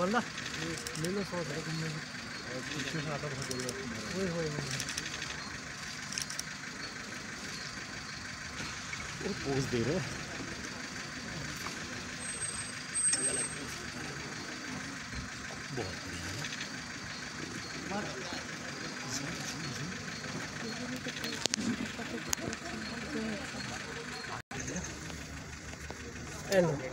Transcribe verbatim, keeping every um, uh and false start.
वाला ले लो सौ रुपये तुमने पीछे से आता बहुत जरूरत है ओए होए पोज दे रहे बहुत बढ़िया